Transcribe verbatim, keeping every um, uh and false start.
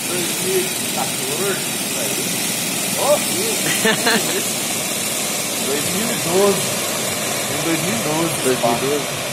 dois mil e quatorze, isso aí. Oh, dois mil e doze. Em dois mil e doze. dois mil e doze.